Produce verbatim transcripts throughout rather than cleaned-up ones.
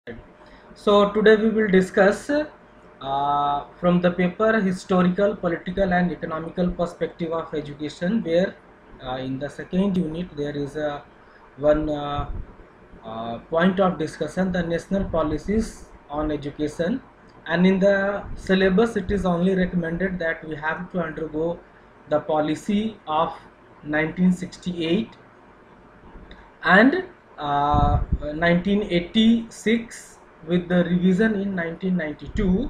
So today we will discuss uh, from the paper historical, political and economical perspective of education, where uh, in the second unit there is a one uh, uh, point of discussion, the national policies on education, and in the syllabus it is only recommended that we have to undergo the policy of nineteen sixty-eight and uh, nineteen eighty-six with the revision in nineteen ninety-two.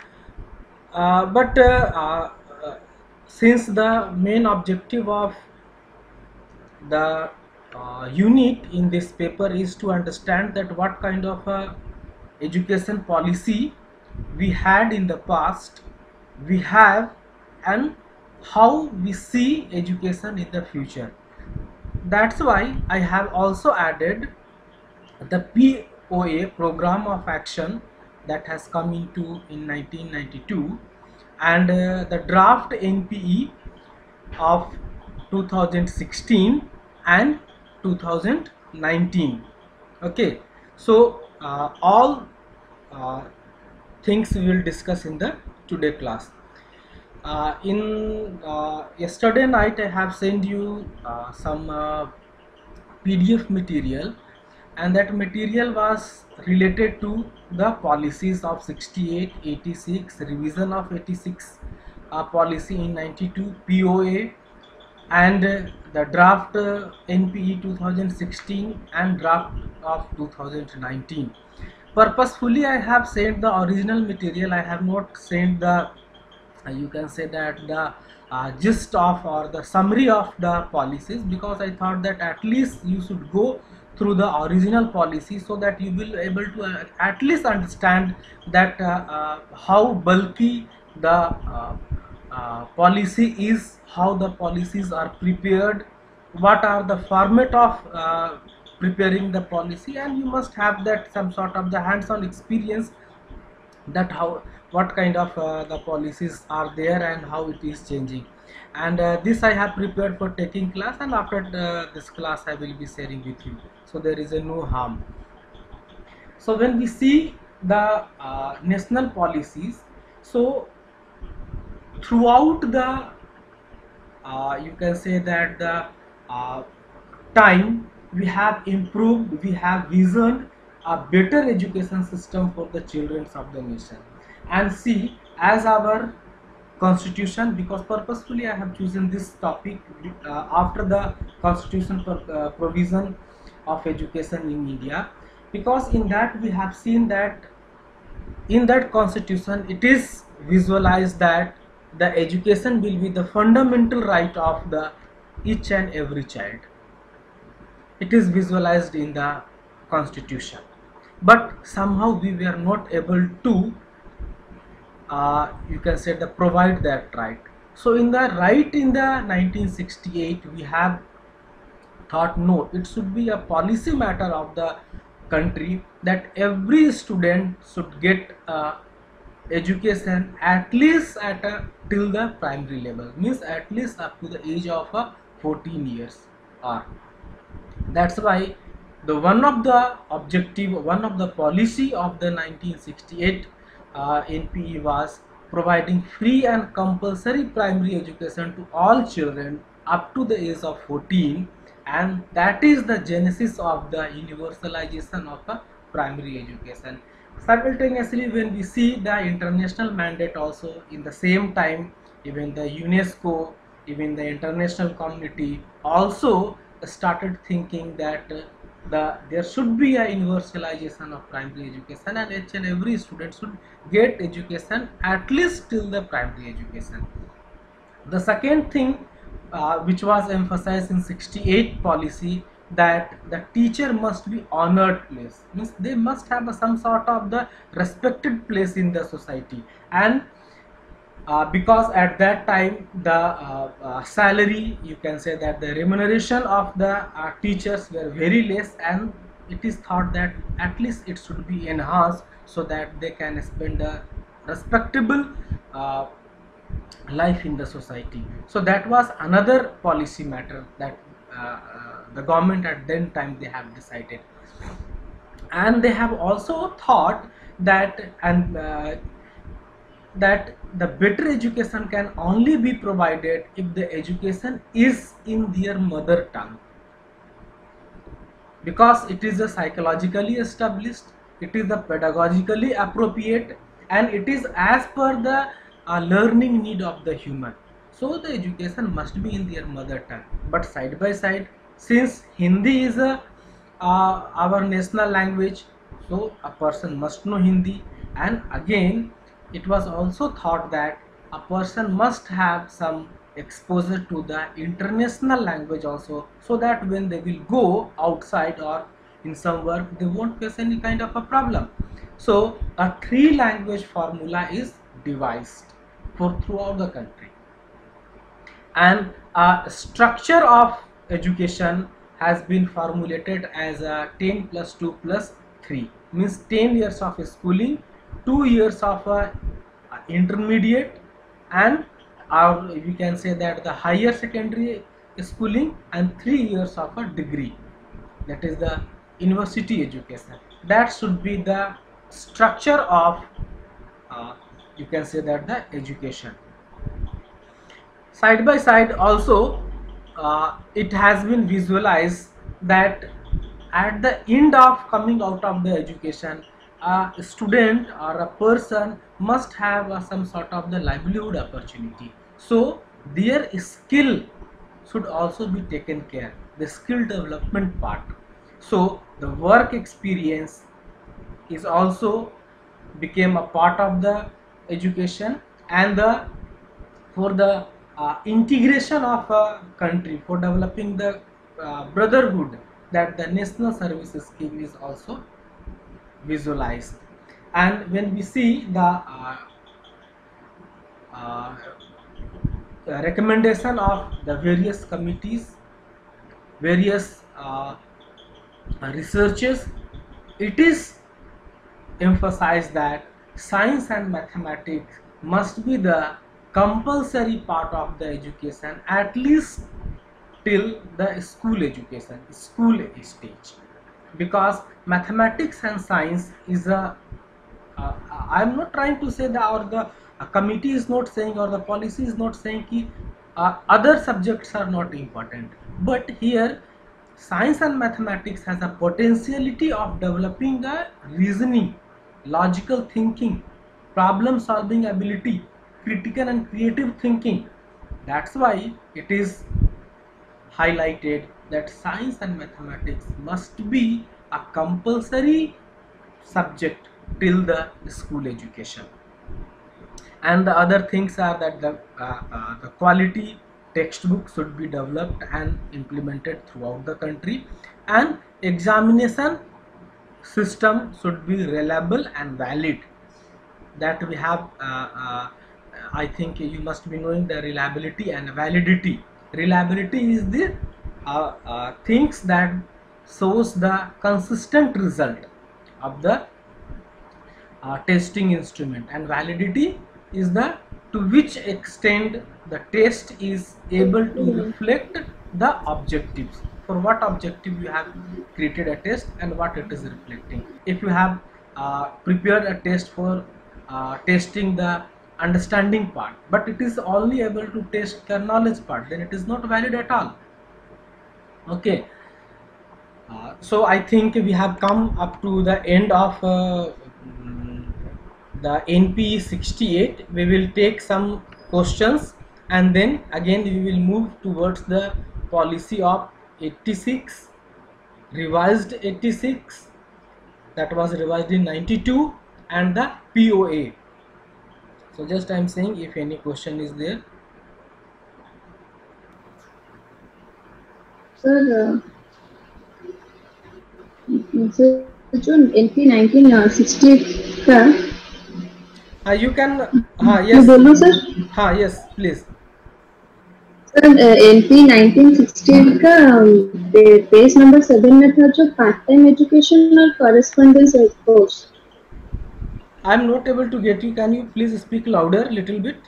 Uh, but uh, uh, uh, since the main objective of the uh, unit in this paper is to understand that what kind of a education policy we had in the past, we have, and how we see education in the future. That's why I have also added the P O A, program of action, that has come into in nineteen ninety-two, and uh, the draft N P E of two thousand sixteen and two thousand nineteen. Okay, so uh, all uh, things we will discuss in the today class. Uh, in uh, yesterday night I have sent you uh, some uh, P D F material, and that material was related to the policies of sixty-eight, eighty-six, revision of eighty-six uh, policy in ninety-two, P O A, and uh, the draft uh, N P E two thousand sixteen and draft of two thousand nineteen. Purposefully I have sent the original material, I have not sent the uh, you can say that the uh, gist of or the summary of the policies, because I thought that at least you should go through the original policy so that you will able to uh, at least understand that uh, uh, how bulky the uh, uh, policy is, how the policies are prepared, what are the format of uh, preparing the policy, and you must have that some sort of the hands-on experience, that how what kind of uh, the policies are there and how it is changing. And uh, this I have prepared for taking class, and after uh, this class I will be sharing with you, so there is a no harm. So when we see the uh, national policies, so throughout the uh, you can say that the uh, time we have improved, we have visioned a better education system for the children of the nation. And see, as our constitution, because purposefully I have chosen this topic uh, after the constitution pro uh, provision of education in India, because in that we have seen that in that constitution it is visualized that the education will be the fundamental right of the each and every child. It is visualized in the constitution, but somehow we were not able to uh, you can say the provide that right. So in the right in the nineteen sixty-eight we have thought, no, it should be a policy matter of the country that every student should get uh, education at least at a till the primary level, means at least up to the age of uh, fourteen years. Or that's why the one of the objective, one of the policy of the nineteen sixty-eight uh, N P E was providing free and compulsory primary education to all children up to the age of fourteen, and that is the genesis of the universalization of a primary education. Simultaneously, when we see the international mandate also in the same time, even the UNESCO, even the international community also started thinking that uh, the there should be a universalization of primary education, and each and every student should get education at least till the primary education. The second thing uh, which was emphasized in sixty-eight policy, that the teacher must be honored place, means they must have a, some sort of the respected place in the society. And uh, because at that time the uh, uh, salary, you can say that the remuneration of the uh, teachers were very less, and it is thought that at least it should be enhanced so that they can spend a respectable uh, life in the society. So that was another policy matter that uh, uh, the government at then time they have decided. and they have also thought that and uh, that the better education can only be provided if the education is in their mother tongue, because it is a psychologically established, it is a pedagogically appropriate, and it is as per the uh, learning need of the human. So the education must be in their mother tongue. But side by side, since Hindi is a uh, our national language, so a person must know Hindi. And again, it was also thought that a person must have some exposure to the international language also, so that when they will go outside or in some work, they won't face any kind of a problem. So a three language formula is devised for throughout the country, and a structure of education has been formulated as a ten plus two plus three, means ten years of schooling, two years of a intermediate, and or we can say that the higher secondary schooling, and three years of a degree, that is the university education. That should be the structure of uh, you can say that the education. Side by side also, uh, it has been visualized that at the end of coming out of the education, a student or a person must have uh, some sort of the livelihood opportunity. So their skill should also be taken care, the skill development part. So the work experience is also became a part of the education, and the for the uh, integration of a country, for developing the uh, brotherhood, that the national service scheme is also visualized. And when we see the uh, uh, recommendation of the various committees, various uh, researches, it is emphasized that science and mathematics must be the compulsory part of the education, at least till the school education, school stage, because mathematics and science is a uh, I am not trying to say that, or the uh, committee is not saying, or the policy is not saying ki, uh, other subjects are not important, but here science and mathematics has a potentiality of developing a reasoning, logical thinking, problem solving ability, critical and creative thinking. That's why it is highlighted that science and mathematics must be a compulsory subject till the school education. And the other things are that the uh, uh, the quality textbook should be developed and implemented throughout the country, and examination system should be reliable and valid. That we have uh, uh, I think you must be knowing the reliability and validity. Reliability is the uh, uh, things that shows the consistent result of the uh, testing instrument, and validity is the to which extent the test is able to reflect the objectives, for what objective you have created a test and what it is reflecting. If you have uh, prepared a test for uh, testing the understanding part, but it is only able to test the knowledge part, then it is not valid at all. Okay. Uh, so I think we have come up to the end of uh, mm, the N P sixty-eight. We will take some questions, and then again we will move towards the policy of eighty-six, revised eighty-six, that was revised in ninety-two, and the P O A. So just I am saying if any question is there. Sir, uh, so N P nineteen sixty का Uh, you can uh, yes बोलो sir हाँ yes please. Sir N P nineteen sixty-eight का page number seven में था जो part time education और correspondence course. I am not able to get you. Can you please speak louder little bit?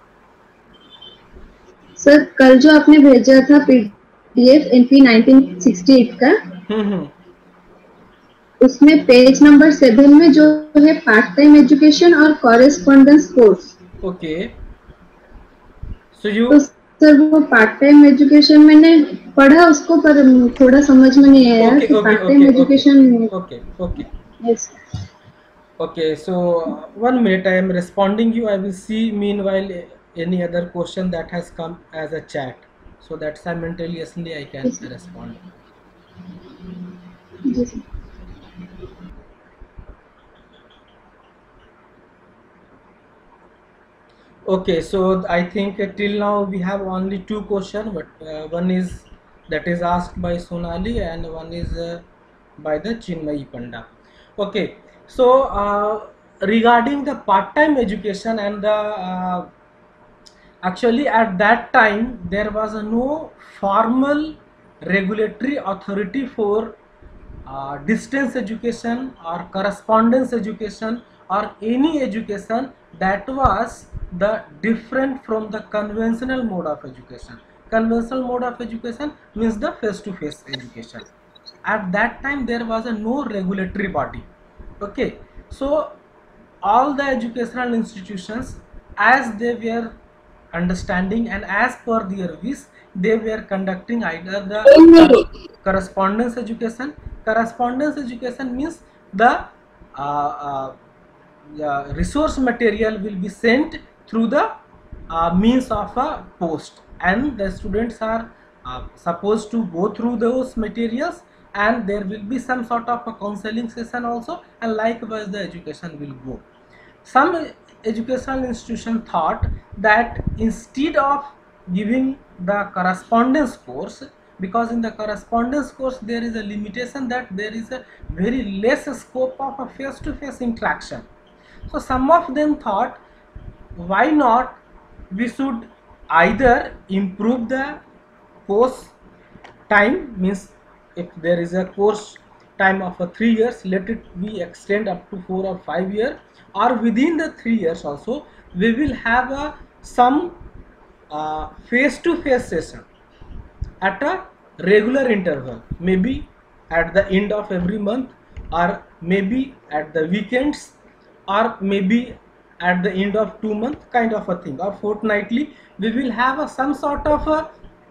Sir कल जो आपने भेजा था PDF N P nineteen sixty-eight का, हम्म उसमें पेज नंबर सेवन में जो है पार्ट टाइम एजुकेशन और correspondence course. Okay, so you तो सर वो पार्ट टाइम एजुकेशन मैंने पढ़ा उसको, पर थोड़ा समझ में नहीं आया okay कि okay part time okay okay education. okay okay yes okay, so uh, one minute, I am responding you. I will see meanwhile uh, any other question that has come as a chat, so that simultaneously I can sir. respond. जी sir. Okay, so I think uh, till now we have only two questions, but uh, one is that is asked by Sonali and one is uh, by the Chinmayi Panda. Okay, so uh, regarding the part-time education and the uh, actually at that time there was a no formal regulatory authority for uh, distance education or correspondence education or any education that was the different from the conventional mode of education. Conventional mode of education means the face to face education. At that time there was a no regulatory body. Okay, so all the educational institutions, as they were understanding and as per their wish, they were conducting either the cor- correspondence education. Correspondence education means the uh, uh, uh, resource material will be sent through the uh, means of a post, and the students are uh, supposed to go through those materials, and there will be some sort of a counseling session also, and likewise the education will go. Some educational institution thought that instead of giving the correspondence course, because in the correspondence course there is a limitation that there is a very less scope of a face to face interaction, so some of them thought, why not we should either improve the course time, means if there is a course time of a three years, let it be extend up to four or five years, or within the three years also we will have a some uh, face to face session at a regular interval, maybe at the end of every month, or maybe at the weekends, or maybe at the end of two months, kind of a thing, or fortnightly we will have a, some sort of a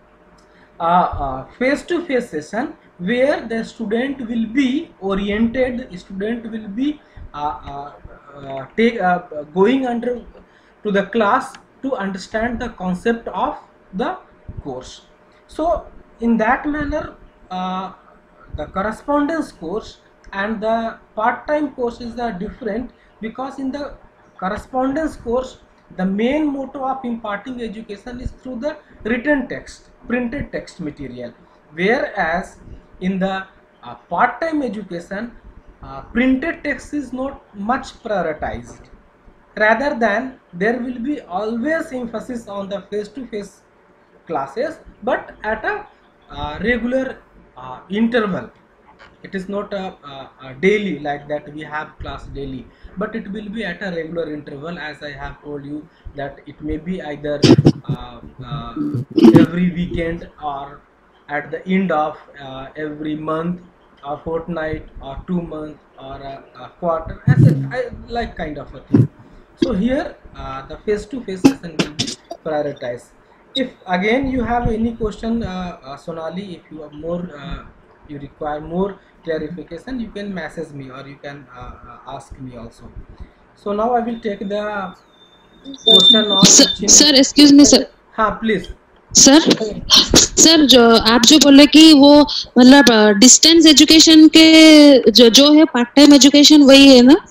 face to face session where the student will be oriented, student will be uh, uh, uh, take uh, going under to the class to understand the concept of the course. So in that manner uh, the correspondence course and the part-time courses are different, because in the correspondence course the main motto of imparting education is through the written text, printed text material, whereas in the uh, part-time education uh, printed text is not much prioritized, rather than there will be always emphasis on the face-to-face classes, but at a uh, regular uh, interval. It is not a, a, a daily like that we have class daily, but it will be at a regular interval, as I have told you that it may be either uh, uh, every weekend, or at the end of uh, every month, or fortnight, or two month, or a, a quarter, as a, I, like kind of a thing. So here uh, the face to face session will be prioritized. If again you have any question, uh, uh, Sonali, if you have more uh, you require more clarification, you can message me, or you can uh, uh, ask me also. So now I will take the question of sir sir excuse me sir हाँ please sir sir जो आप जो बोले कि वो मतलब distance education के जो जो है पार्ट टाइम एजुकेशन वही है ना?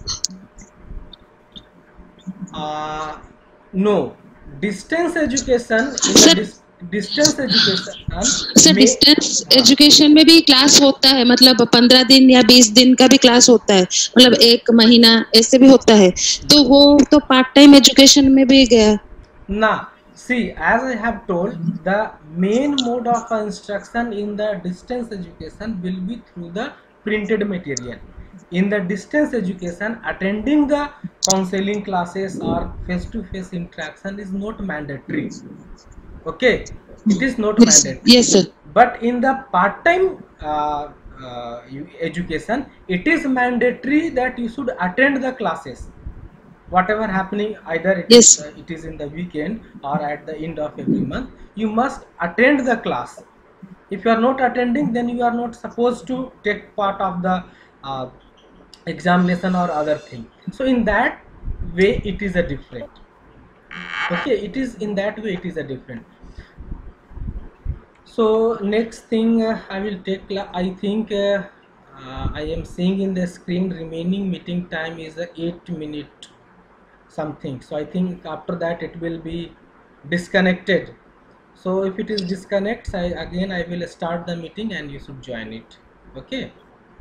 No, distance education sir distance education sir distance education में भी क्लास होता है, मतलब पंद्रह दिन या बीस दिन का भी क्लास होता है, मतलब एक महीना ऐसे भी होता है, तो वो तो पार्ट टाइम एजुकेशन में भी गया ना. See, as I have told, the main mode of instruction in the distance education will be through the printed material. In the distance education, attending the counseling classes or face-to-face interaction is not mandatory. Okay, it is not yes, mandatory. yes sir. But in the part-time uh, uh, you, education, it is mandatory that you should attend the classes, whatever happening, either it, Yes. is, uh, it is in the weekend or at the end of every month, you must attend the class. If you are not attending, then you are not supposed to take part of the uh, examination or other thing. So in that way it is a different. Okay, it is in that way it is a different. So next thing uh, I will take, I think uh, uh, I am seeing in the screen remaining meeting time is uh, eight minute something. So I think after that it will be disconnected. So if it is disconnects, I again I will start the meeting and you should join it. Okay.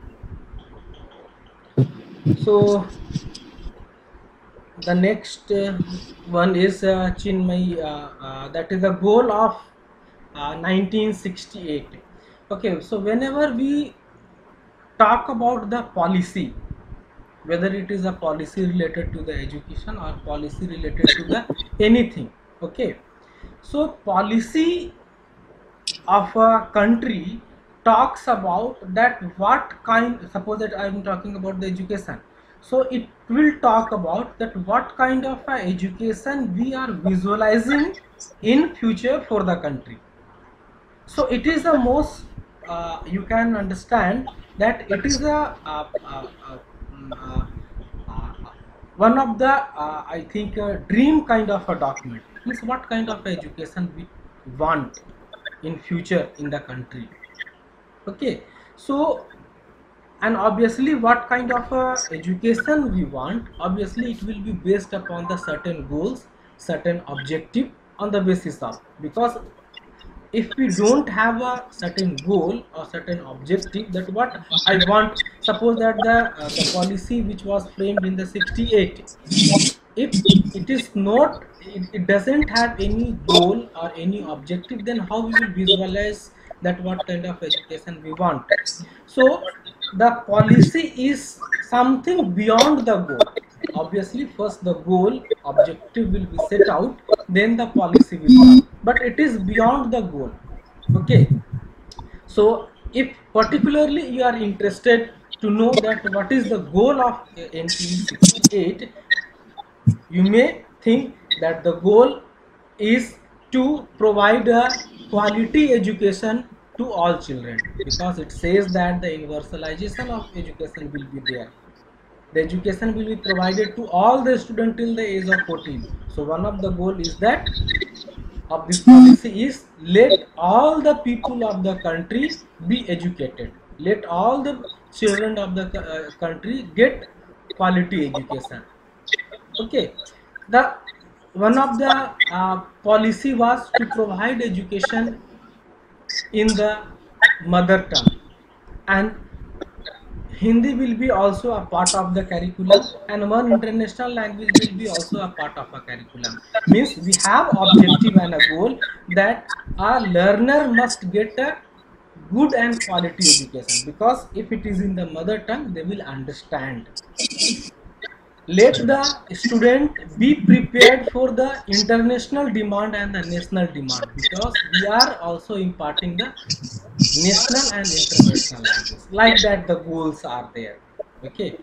So the next uh, one is uh, Chinmay, uh, uh, that is the goal of uh, nineteen sixty-eight. Okay, so whenever we talk about the policy, whether it is a policy related to the education or policy related to the anything, okay, so policy of a country talks about that what kind, suppose that I am talking about the education, so it will talk about that what kind of a education we are visualizing in future for the country. So it is the most uh, you can understand that it is a uh, uh, uh, uh, uh, one of the uh, I think uh, dream kind of a document, means what kind of education we want in future in the country. Okay, so and obviously what kind of uh, education we want, obviously it will be based upon the certain goals, certain objective on the basis of, because if we don't have a certain goal or certain objective, that what I want, suppose that the uh, the policy which was framed in the sixty-eight, if it is not, it, it doesn't have any goal or any objective, then how we will visualize that what kind of education we want. So the policy is something beyond the goal. Obviously first the goal objective will be set out, then the policy will come, but it is beyond the goal. Okay, so if particularly you are interested to know that what is the goal of N P sixty-eight, you may think that the goal is to provide a quality education to all children, because it says that the universalization of education will be there. The education will be provided to all the students till the age of fourteen. So one of the goal is that of this policy is let all the people of the country be educated. Let all the children of the uh, country get quality education. Okay, the one of the uh, policy was to provide education in the mother tongue, and Hindi will be also a part of the curriculum, and one international language will be also a part of a curriculum. Means we have objective and a goal that a learner must get a good and quality education, because if it is in the mother tongue, they will understand. Let the student be prepared for the international demand and the national demand, because we are also imparting the national and international language. Like that the goals are there. Okay.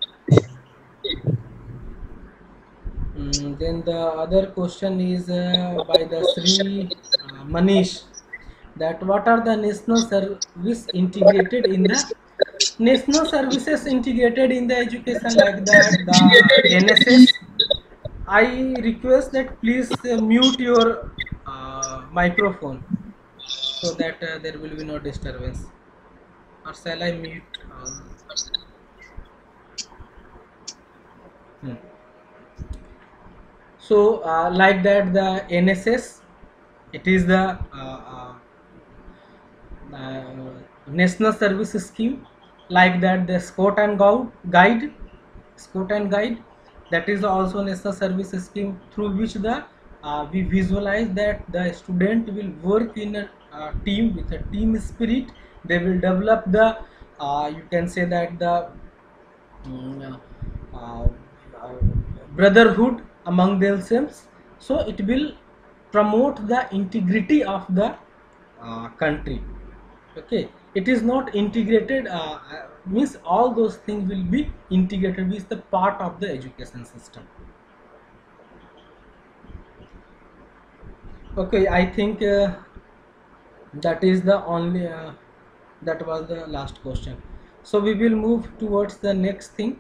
Mm, then the other question is uh, by the Sri uh, Manish, that what are the national service integrated in the national services integrated in the education, like that the N S S. I request that please uh, mute your uh, microphone so that uh, there will be no disturbance. Or shall I mute? Um, hmm. So uh, like that the N S S, it is the uh, uh, uh, national service scheme. Like that the Scout and Guide, Scout and Guide, that is also national service scheme, through which the uh, we visualize that the student will work in a uh, team with a team spirit. They will develop the uh, you can say that the um, uh, uh, brotherhood among themselves. So it will promote the integrity of the uh, country. Okay, it is not integrated, uh, means all those things will be integrated with the part of the education system. Okay, I think uh, that is the only uh, that was the last question. So we will move towards the next thing.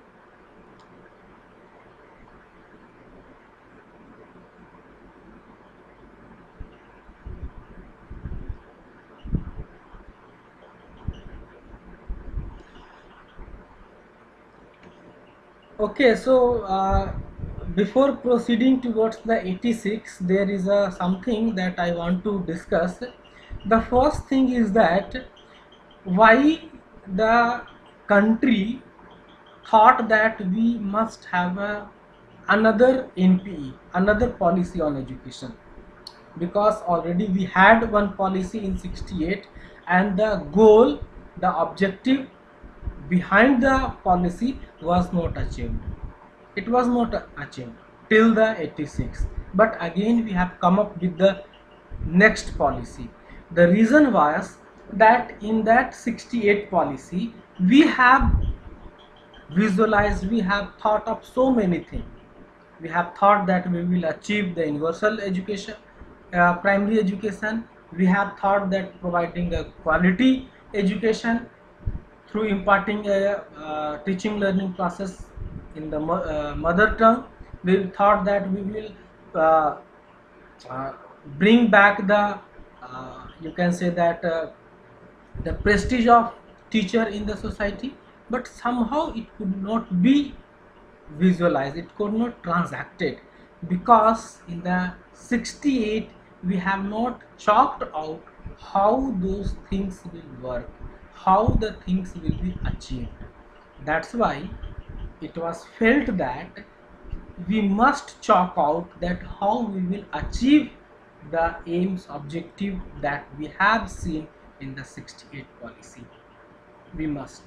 Okay, so uh, before proceeding towards the eighty-six, there is a something that I want to discuss. The first thing is that why the country thought that we must have a, another N P E, another policy on education, because already we had one policy in sixty-eight, and the goal, the objective behind the policy was not achieved. It was not achieved till the eighty-six, but again we have come up with the next policy. The reason was that in that sixty-eight policy we have visualized, we have thought of so many things. We have thought that we will achieve the universal education, uh, primary education. We have thought that providing a quality education through imparting a uh, teaching learning process in the mo uh, mother tongue. We thought that we will uh, uh, bring back the uh, you can say that uh, the prestige of teacher in the society, but somehow it could not be visualized, it could not transacted, because in the sixty-eight we have not chalked out how those things will work, how the things will be achieved. That's why it was felt that we must chalk out that how we will achieve the aims, objective that we have seen in the sixty-eight policy. We must,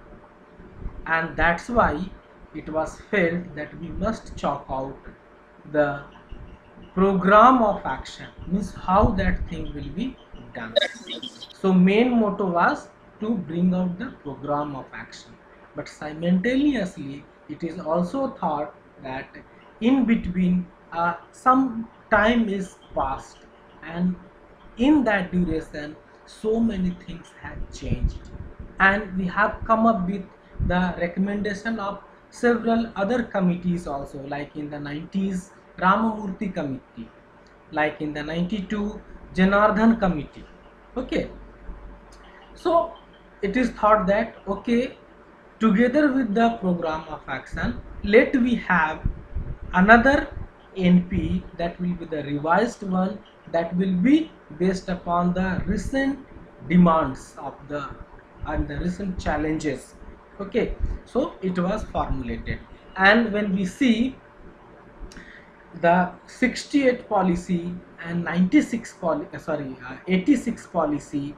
and that's why it was felt that we must chalk out the program of action, means how that thing will be done. So main motto was to bring out the program of action, but simultaneously it is also thought that in between uh, some time is passed, and in that duration so many things have changed, and we have come up with the recommendation of several other committees also, like in the nineties Ramamurthy committee, like in the ninety-two Janardhan committee. Okay, so it is thought that okay, together with the program of action, let we have another N P, that will be the revised one, that will be based upon the recent demands of the and the recent challenges. Okay, so it was formulated, and when we see the sixty-eight policy and ninety-six policy, uh, sorry uh, eighty-six policy,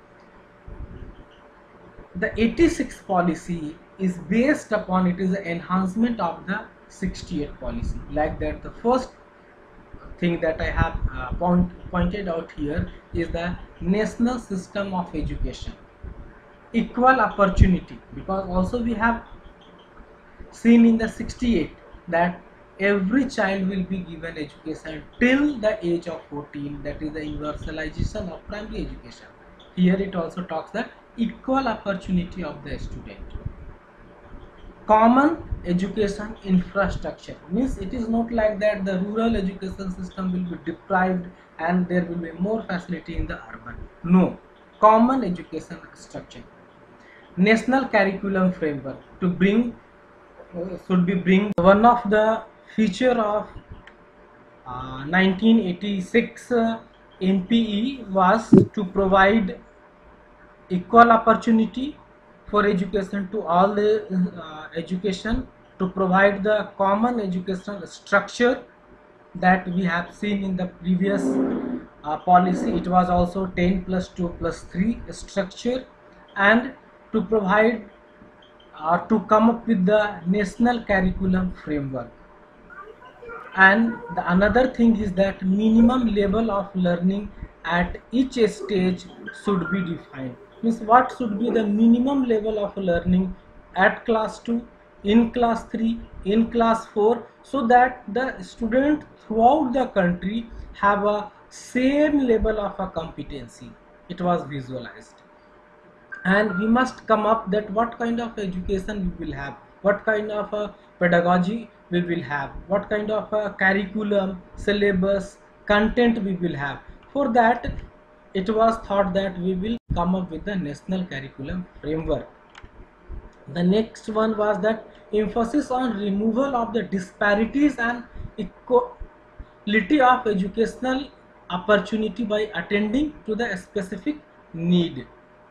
the eighty-six policy is based upon, it is an enhancement of the sixty-eight policy. Like that, the first thing that I have uh, point, pointed out here is the national system of education, equal opportunity, because also we have seen in the sixty-eight that every child will be given education till the age of fourteen, that is the universalization of primary education. Here it also talks the equal opportunity of the student. Common education infrastructure, means it is not like that the rural education system will be deprived and there will be more facility in the urban. No, common education structure. National curriculum framework to bring uh, should be bring. One of the feature of uh, nineteen eighty-six uh, N P E was to provide equal opportunity for education to all the uh, education, to provide the common educational structure that we have seen in the previous uh, policy. It was also ten plus two plus three structure, and to provide or uh, to come up with the national curriculum framework. And the another thing is that minimum level of learning at each stage should be defined. means what should be the minimum level of learning at class two, in class three, in class four, so that the student throughout the country have a same level of a competency. It was visualized, and we must come up that what kind of education we will have, what kind of a pedagogy we will have, what kind of a curriculum, syllabus, content we will have. For that, it was thought that we will come up with the national curriculum framework. The next one was that emphasis on removal of the disparities and equality of educational opportunity by attending to the specific need.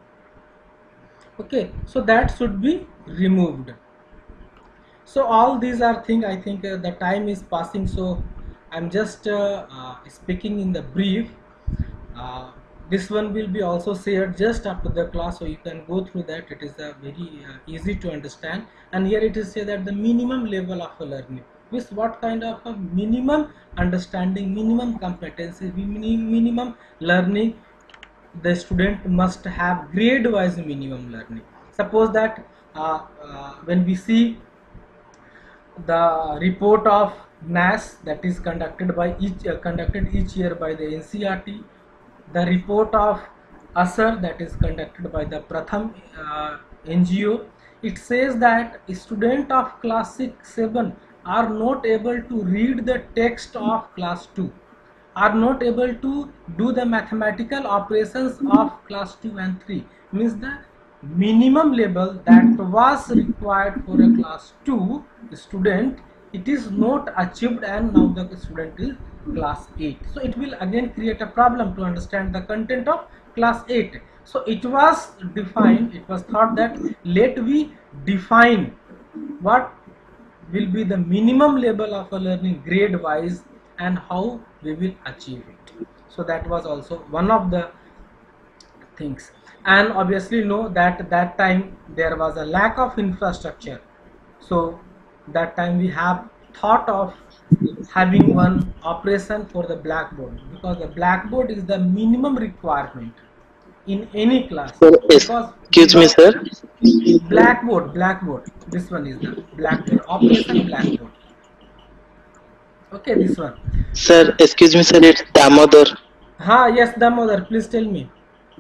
Okay, so that should be removed. So all these are things. I think uh, the time is passing, so I'm just uh, uh, speaking in the brief. Uh, this one will be also shared just after the class, so you can go through that. It is uh, very uh, easy to understand. And here it is say that the minimum level of learning, with what kind of a minimum understanding, minimum competency, minimum learning the student must have, grade wise minimum learning. Suppose that uh, uh, when we see the report of N A S that is conducted by each uh, conducted each year by the N C R T, the report of A S R that is conducted by the Pratham uh, N G O, it says that a student of class six seven are not able to read the text of class two, are not able to do the mathematical operations of class two and three. Means the minimum level that was required for a class two student, it is not achieved, and now the student is class eight. So it will again create a problem to understand the content of class eight. So it was defined, it was thought that let we define what will be the minimum level of a learning grade wise and how we will achieve it. So that was also one of the things. And obviously know that that time there was a lack of infrastructure, so that time we have thought of having one operation for the blackboard, because the blackboard is the minimum requirement in any class. Sir, Because excuse me, sir. blackboard blackboard this one is the blackboard, operation blackboard. Okay, this one. Sir, excuse me, sir. It's Damodar. Ha, yes, Damodar, please tell me.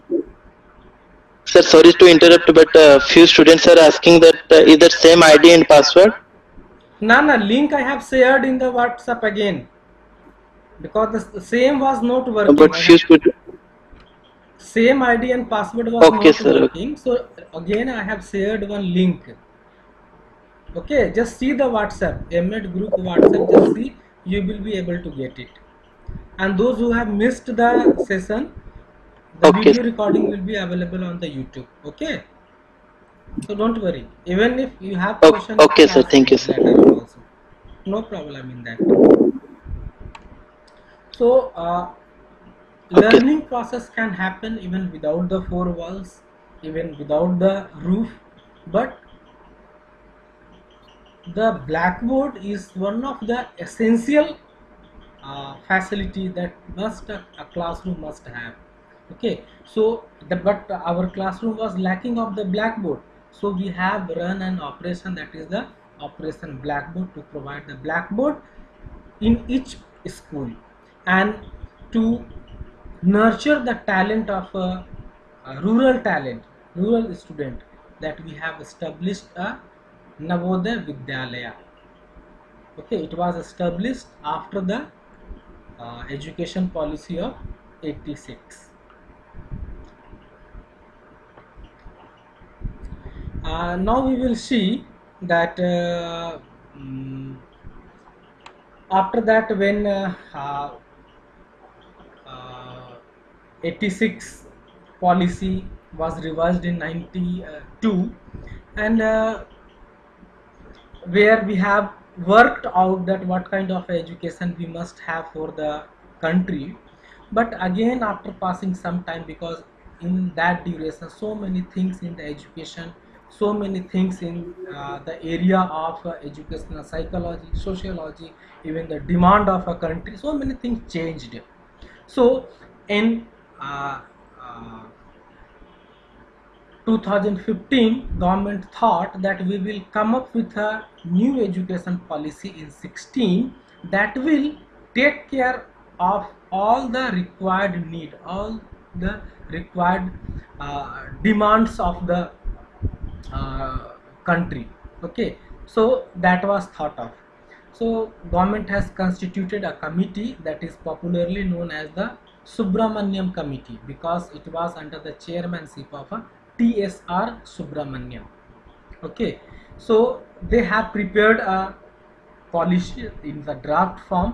Sir, sorry to interrupt, but uh, few students are asking that uh, is that same I D and password? No, no, link I have shared in the WhatsApp again, because the same was not working. But few students. Same I D and password was Okay, not sir. working. So again I have shared one link. Okay, just see the WhatsApp, M E D group WhatsApp, just see, you will be able to get it. And those who have missed the session, the Okay. video recording will be available on the YouTube. Okay, so don't worry, even if you have Okay, questions, okay, you can sir. ask Thank you, me sir. later on also. No problem in that. So uh, Okay. learning process can happen even without the four walls, even without the roof, but the blackboard is one of the essential uh, facility that must a, a classroom must have. Okay, so the, but our classroom was lacking of the blackboard, so we have run an operation, that is the operation blackboard, to provide the blackboard in each school and to nurture the talent of a, a rural talent, rural student, that we have established a Navodaya Vidyalaya. Okay, it was established after the uh, education policy of eighty-six. Uh, now we will see that uh, um, after that, when uh, uh, uh, eighty-six policy was revised in ninety-two, and uh, where we have worked out that what kind of education we must have for the country. But again, after passing some time, because in that duration so many things in the education, so many things in uh, the area of uh, educational psychology, sociology, even the demand of a country, so many things changed. So in uh, uh, two thousand fifteen, government thought that we will come up with a new education policy in sixteen that will take care of all the required need, all the required uh, demands of the uh, country. Okay, so that was thought of. So government has constituted a committee that is popularly known as the Subramaniam Committee, because it was under the chairmanship of a T S R Subramaniam. Okay, so they have prepared a policy in the draft form,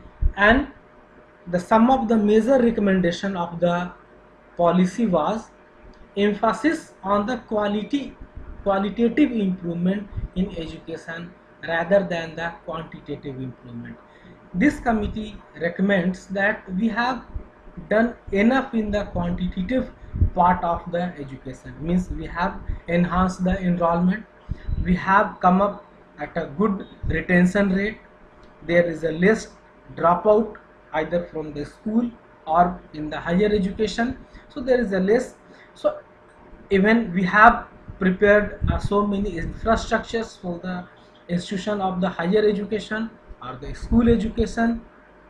and the some of the major recommendation of the policy was emphasis on the quality qualitative improvement in education rather than the quantitative improvement. This committee recommends that we have done enough in the quantitative part of the education, means we have enhanced the enrollment, we have come up at a good retention rate, there is a less dropout either from the school or in the higher education, so there is a less. So even we have prepared uh, so many infrastructures for the institution of the higher education or the school education.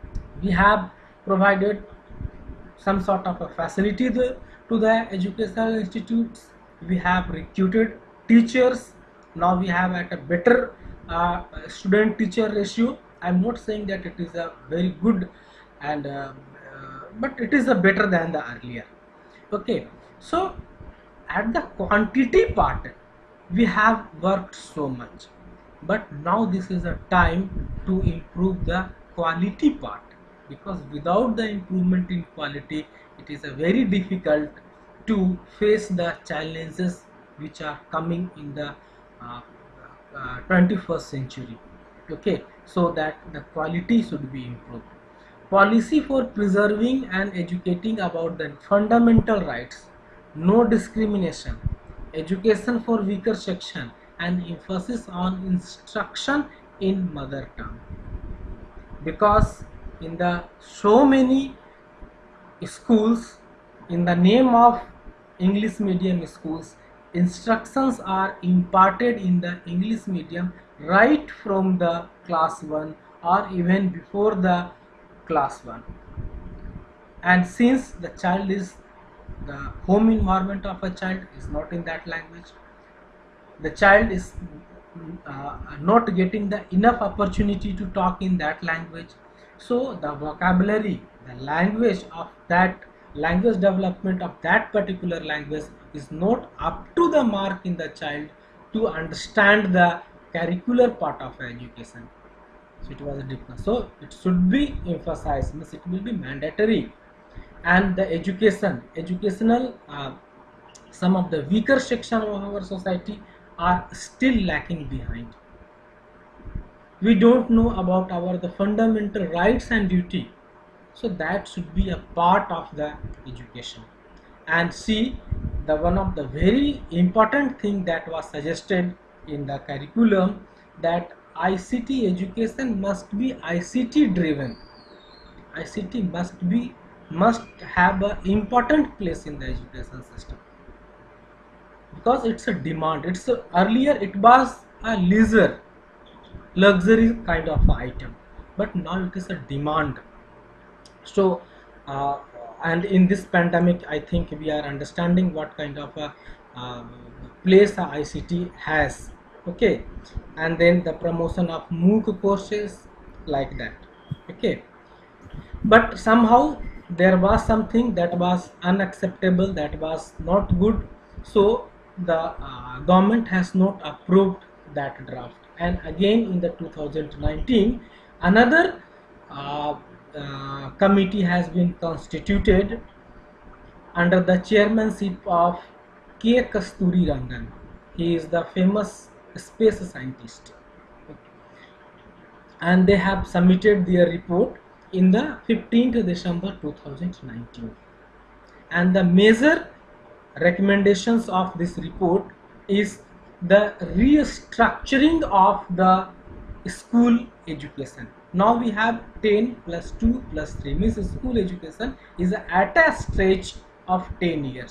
We have provided some sort of a facility the, to the educational institutes. We have recruited teachers. Now we have at a better uh, student teacher ratio. I am not saying that it is a very good and uh, uh, but it is a better than the earlier. Okay, so at the quantity part we have worked so much, but now this is a time to improve the quality part, because without the improvement in quality it is a very difficult to face the challenges which are coming in the uh, uh, twenty-first century. Okay, so that the quality should be improved. Policy for preserving and educating about the fundamental rights, no discrimination, education for weaker section, and emphasis on instruction in mother tongue. Because in the so many schools, in the name of English medium schools, instructions are imparted in the English medium right from the class one or even before the class one. And since the child is, the home environment of a child is not in that language, the child is uh, not getting the enough opportunity to talk in that language, so the vocabulary, the language of that language development of that particular language is not up to the mark in the child to understand the curricular part of education. So it was a difference. So it should be emphasized, means it will be mandatory. And the education, educational, uh, some of the weaker section of our society are still lacking behind. We don't know about our the fundamental rights and duty, so that should be a part of the education. And see, the one of the very important thing that was suggested in the curriculum, that I C T education must be I C T driven. I C T must be must have an important place in the education system, because it's a demand. It's a, earlier it was a leisure, luxury kind of item, but now it is a demand. So uh, and in this pandemic, I think we are understanding what kind of a uh, place a I C T has. Okay, and then the promotion of MOOC courses like that. Okay, but somehow there was something that was unacceptable, that was not good, so the uh, government has not approved that draft. And again in the two thousand nineteen, another uh, uh, committee has been constituted under the chairmanship of K. Kasturi Rangan. He is the famous space scientist, and they have submitted their report in the fifteenth December two thousand nineteen. And the major recommendations of this report is the restructuring of the school education. Now we have ten plus two plus three, means school education is at a stretch of ten years.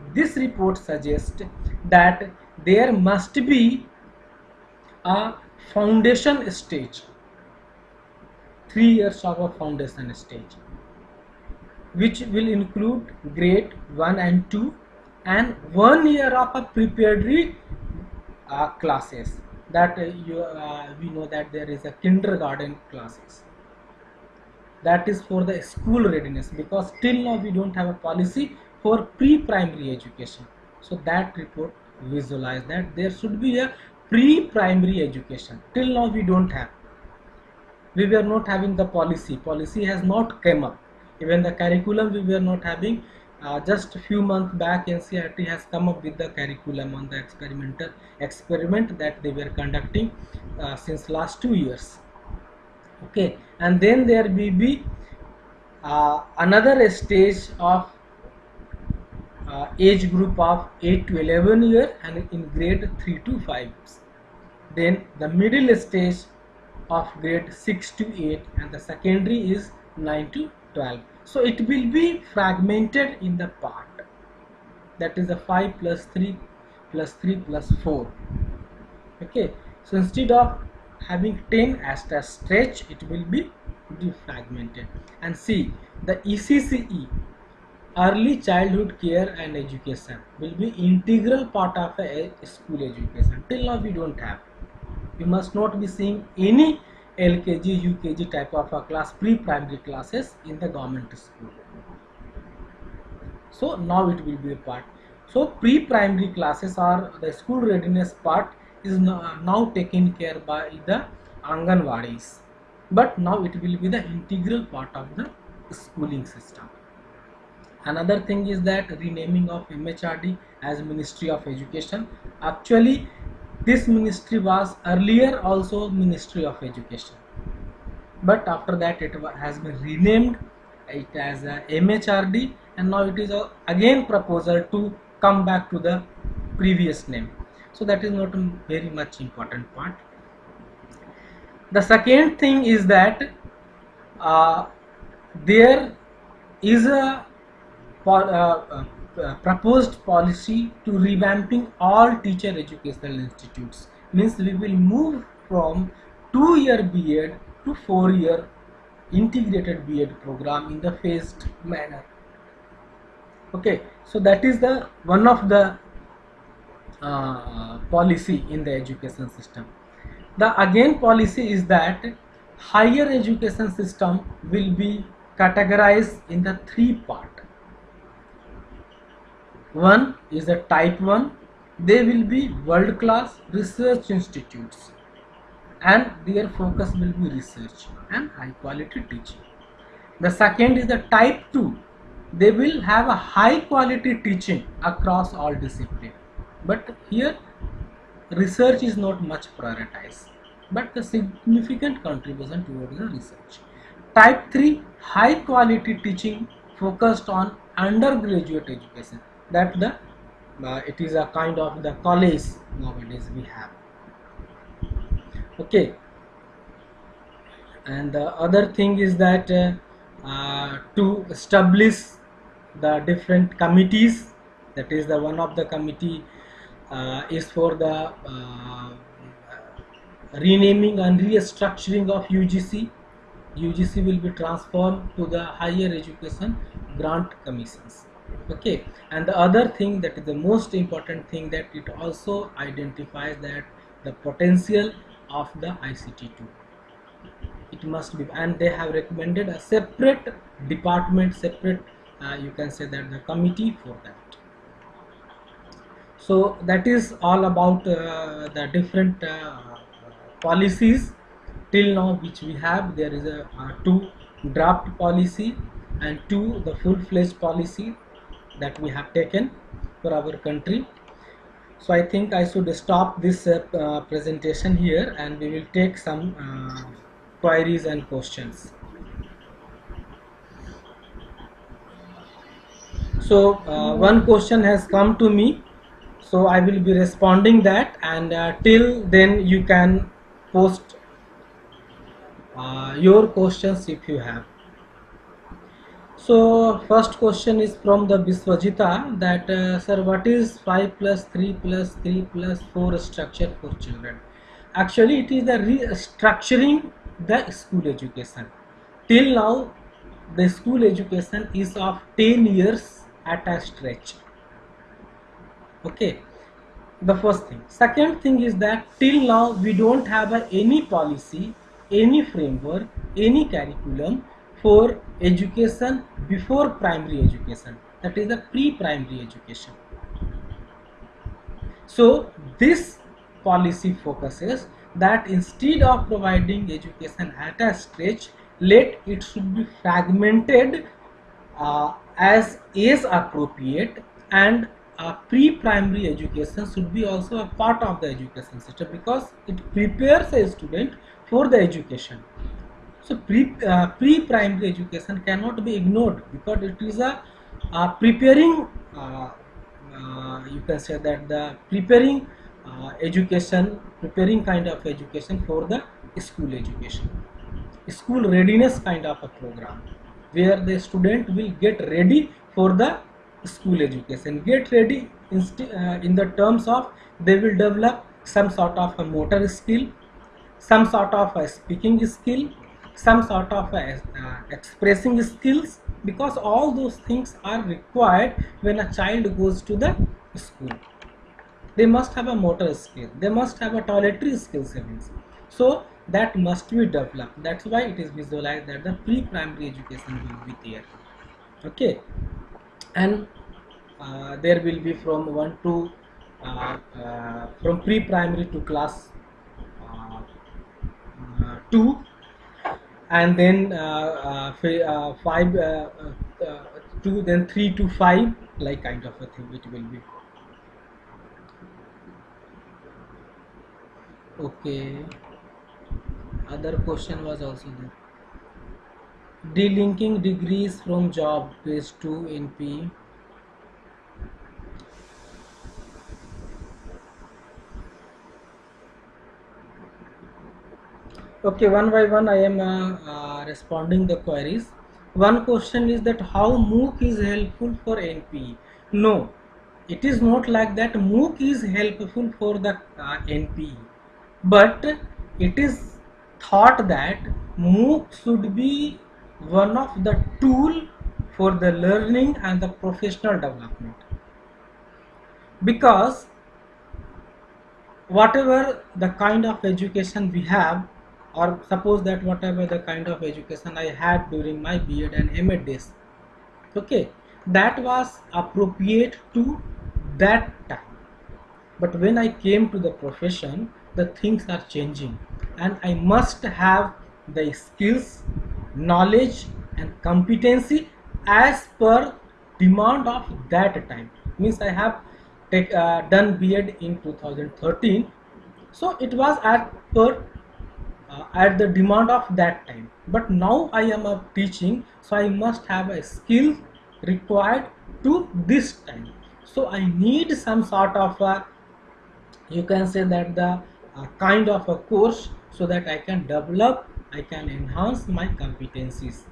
this report suggests that there must be a foundation stage, three years of a foundation stage, which will include grade one and two, and one year of a preparatory uh, classes. That uh, you uh, we know that there is a kindergarten classes. That is for the school readiness, because till now we don't have a policy for pre-primary education. So that report visualize that there should be a pre-primary education. Till now we don't have. We were not having the policy. Policy has not come up. Even the curriculum we were not having. Uh, just a few months back, N C E R T has come up with the curriculum on the experimental experiment that they were conducting uh, since last two years. Okay, and then there will be uh, another stage of uh, age group of eight to eleven year, and in grade three to five. Then the middle stage of grade six to eight, and the secondary is nine to twelve. So it will be fragmented in the part, that is a five plus three plus three plus four. Okay, so instead of having ten as a stretch, it will be defragmented. And see, the E C C E, early childhood care and education, will be integral part of a school education. Till now we don't have. You must not be seeing any L K G, U K G type of a class, pre-primary classes in the government school. So now it will be a part. So pre-primary classes or the school readiness part is now taken care by the Anganwadis, but now it will be the integral part of the schooling system. Another thing is that renaming of M H R D as Ministry of Education. Actually, this ministry was earlier also Ministry of Education, but after that it has been renamed it as a M H R D, and now it is a again proposal to come back to the previous name. So that is not a very much important part. The second thing is that uh, there is a uh, uh, Uh, proposed policy to revamping all teacher educational institutes. Means we will move from two year B Ed to four year integrated B Ed program in the phased manner. Okay, so that is the one of the uh, policy in the education system. The again policy is that higher education system will be categorized in the three part. One is the type one, they will be world class research institutes and their focus will be research and high quality teaching. The second is the type two, they will have a high quality teaching across all disciplines, but here research is not much prioritized, but the significant contribution towards the research. Type three, high quality teaching focused on undergraduate education. That the uh, it is a kind of the college nowadays we have. Okay, and the other thing is that uh, uh, to establish the different committees, that is the one of the committee uh, is for the uh, renaming and restructuring of U G C. U G C will be transformed to the higher education grant commissions. Okay, and the other thing that is the most important thing, that it also identifies that the potential of the I C T two, it must be, and they have recommended a separate department, separate uh, you can say that the committee for that. So that is all about uh, the different uh, policies till now which we have. There is a uh, two draft policy and two the full-fledged policy that we have taken for our country. So I think I should stop this uh, uh, presentation here, and we will take some uh, queries and questions. So uh, one question has come to me, so I will be responding that, and uh, till then you can post uh, your questions if you have. So first question is from the Biswajita that uh, sir, what is five plus three plus three plus four structure for children? Actually it is the restructuring the school education. Till now the school education is of ten years at a stretch. Okay, the first thing. Second thing is that till now we don't have a, any policy, any framework, any curriculum for education before primary education, that is the pre-primary education. So this policy focuses that instead of providing education at a stretch, let it should be fragmented uh, as age appropriate, and uh, pre-primary education should be also a part of the education system because it prepares a student for the education. So pre uh, pre-primary education cannot be ignored because it is a uh, preparing uh, uh, you can say that the preparing uh, education, preparing kind of education for the school education, school readiness kind of a program where the student will get ready for the school education. Get ready in, uh, in the terms of they will develop some sort of a motor skill, some sort of a speaking skill, some sort of a, uh, expressing skills, because all those things are required when a child goes to the school. They must have a motor skill, they must have a toiletry skills even. So that must be developed. That's why it is visualized that the pre-primary education will be there. Okay, and uh, there will be from one to uh, uh, from pre-primary to class uh, uh, two, and then uh, uh, uh, five uh, uh, two, then three to five, like kind of a thing it will be. Okay, other question was also there. Delinking degrees from job, phase two N P. Okay, one by one I am uh, uh, responding the queries. One question is that how MOOC is helpful for N P E? No, it is not like that. MOOC is helpful for the uh, N P E, but it is thought that MOOC should be one of the tool for the learning and the professional development, because whatever the kind of education we have, or suppose that whatever the kind of education I had during my B Ed and M Ed days, okay, that was appropriate to that time. But when I came to the profession, the things are changing and I must have the skills, knowledge and competency as per demand of that time. Means I have take, uh, done B Ed in two thousand thirteen, so it was at per uh, at the demand of that time. But now I am a teaching, so I must have a skill required to this time. So I need some sort of a, you can say that the uh, kind of a course, so that I can develop, I can enhance my competencies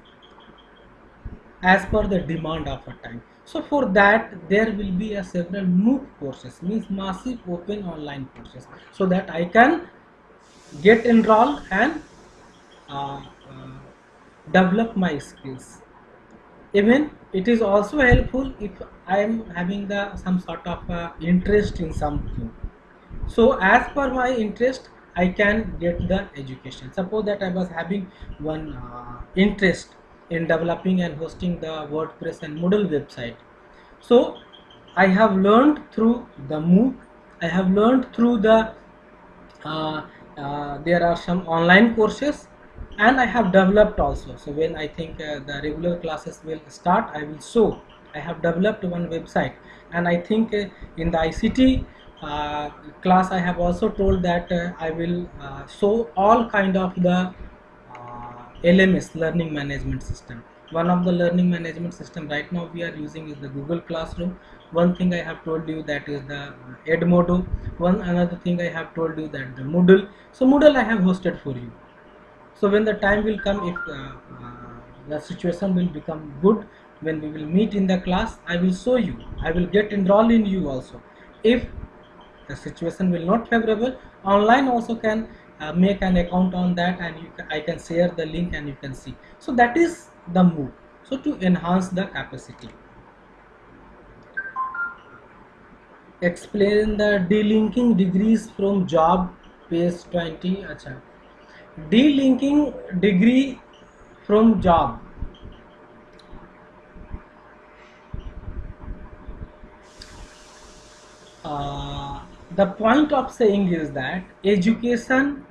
as per the demand of a time. So for that there will be a several MOOC courses, means massive open online courses, so that I can get enrolled and uh, uh, develop my skills. Even it is also helpful if I am having the some sort of uh, interest in something. So as per my interest I can get the education. Suppose that I was having one uh, interest in developing and hosting the WordPress and Moodle website. So I have learned through the MOOC, I have learned through the uh, uh, there are some online courses, and I have developed also. So when I think uh, the regular classes will start, I will show I have developed one website, and I think uh, in the I C T uh, class I have also told that uh, I will uh, show all kind of the uh, L M S, learning management system. One of the learning management system right now we are using is the Google Classroom. One thing I have told you, that is the Edmodo. One another thing I have told you, that the Moodle. So Moodle I have hosted for you. So when the time will come, if uh, uh, the situation will become good when we will meet in the class. I will show you, I will get enrolled in you also. If the situation will not favorable, online also can uh, make an account on that, and you can, I can share the link and you can see. So that is the move, so to enhance the capacity. Explain the delinking degrees from job, page twenty. Acha, delinking degree from job. Uh, the point of saying is that education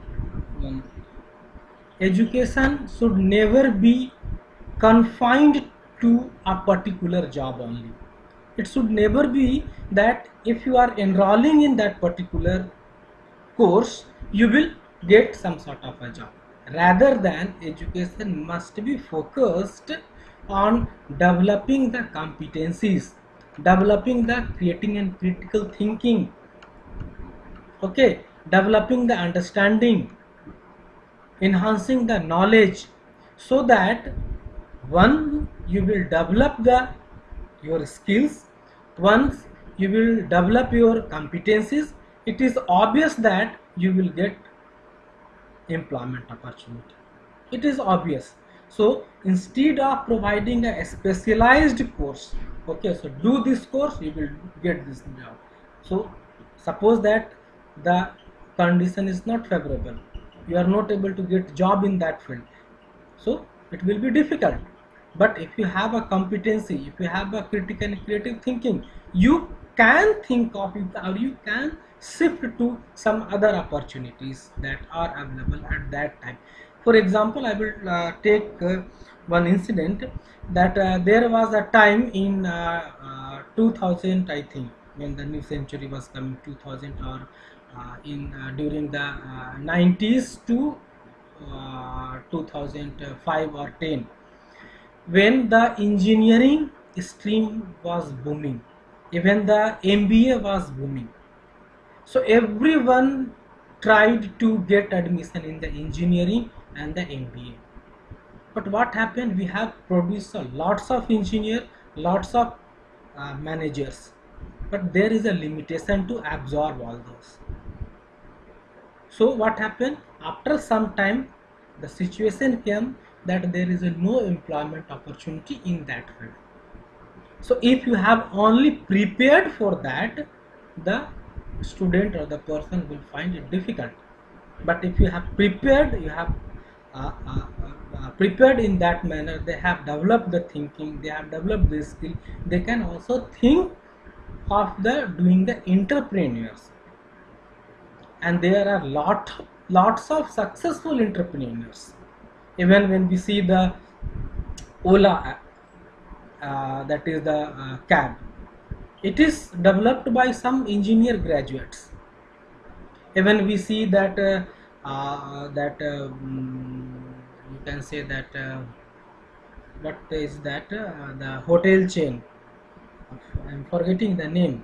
education should never be confined to a particular job only. It should never be that if you are enrolling in that particular course, you will get some sort of a job. Rather than education must be focused on developing the competencies, developing the creating and critical thinking, okay, developing the understanding, enhancing the knowledge, so that one, you will develop the your skills, once you will develop your competencies, it is obvious that you will get employment opportunity. It is obvious. So instead of providing a specialized course, okay, so do this course, you will get this job. So suppose that the condition is not favorable, you are not able to get job in that field, so it will be difficult. But if you have a competency, if you have a critical and creative thinking, you can think of it, or you can shift to some other opportunities that are available at that time. For example, I will uh, take uh, one incident that uh, there was a time in uh, uh, two thousand, I think, when the new century was coming, two thousand, or uh, in uh, during the uh, nineties to uh, two thousand five or ten, when the engineering stream was booming, even the M B A was booming. So everyone tried to get admission in the engineering and the M B A. But what happened? We have produced a lots of engineers, lots of uh, managers, but there is a limitation to absorb all those. So what happened? After some time, the situation came that there is a no employment opportunity in that field. So if you have only prepared for that, the student or the person will find it difficult. But if you have prepared, you have uh, uh, uh, prepared in that manner, they have developed the thinking, they have developed the skill, they can also think of the doing the entrepreneurs. And there are lot lots of successful entrepreneurs. Even when we see the Ola, uh, that is the uh, cab, it is developed by some engineer graduates. Even we see that uh, uh, that uh, you can say that uh, what is that uh, the hotel chain, I am forgetting the name.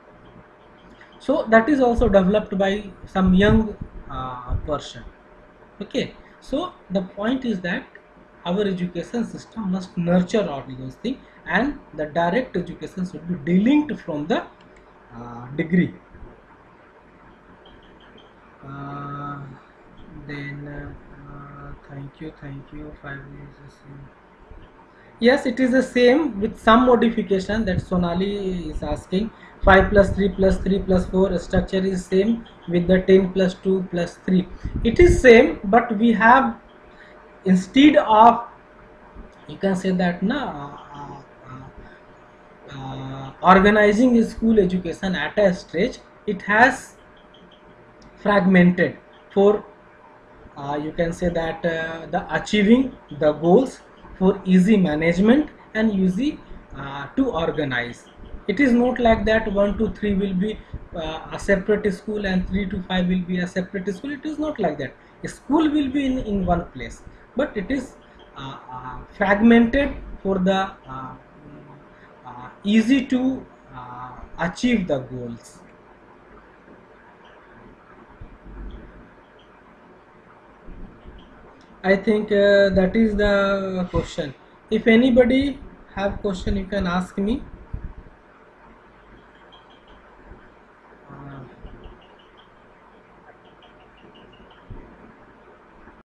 So that is also developed by some young uh, person. Okay, so the point is that our education system must nurture all those things, and the direct education should be delinked from the uh, degree. Uh, then uh, uh, thank you, thank you. Five is the same. Yes, it is the same with some modification that Sonali is asking. five plus three plus three plus four structure is same with the ten plus two plus three. It is same, but we have, instead of, you can say that na, uh, uh, uh, organizing school education at a stage, it has fragmented for uh, you can say that uh, the achieving the goals, for easy management and easy uh, to organize. It is not like that one to three will be uh, a separate school and three to five will be a separate school. It is not like that. A school will be in, in one place, but it is uh, uh, fragmented for the uh, uh, easy to uh, achieve the goals. I think uh, that is the question. If anybody have question, you can ask me.